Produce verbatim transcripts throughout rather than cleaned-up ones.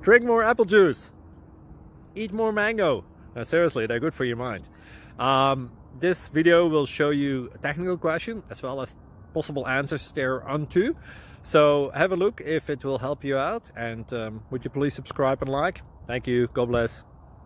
Drink more apple juice. Eat more mango. No, seriously, they're good for your mind. Um, this video will show you a technical question as well as possible answers thereunto. So have a look if it will help you out, and um, would you please subscribe and like? Thank you. God bless.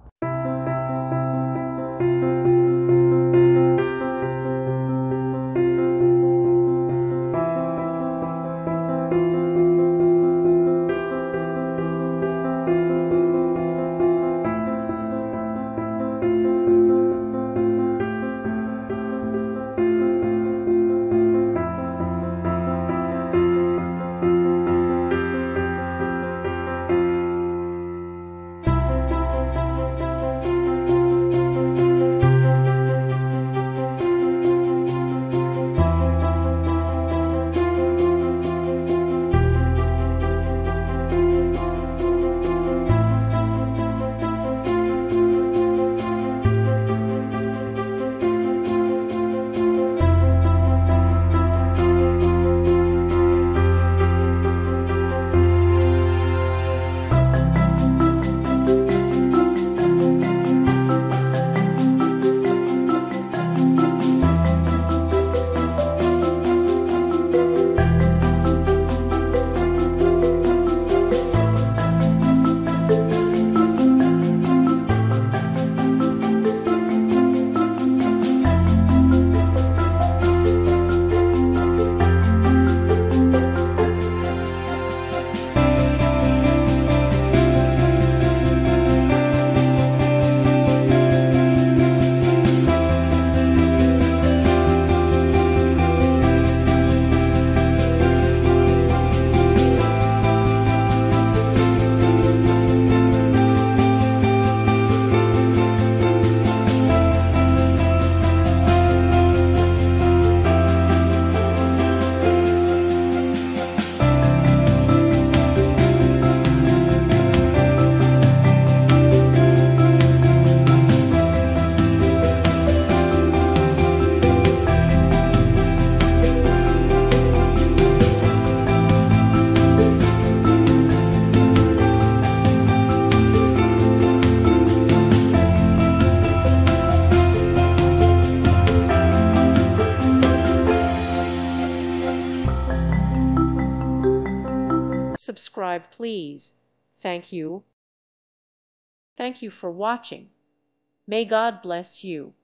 Subscribe, please. Thank you. Thank you for watching. May God bless you.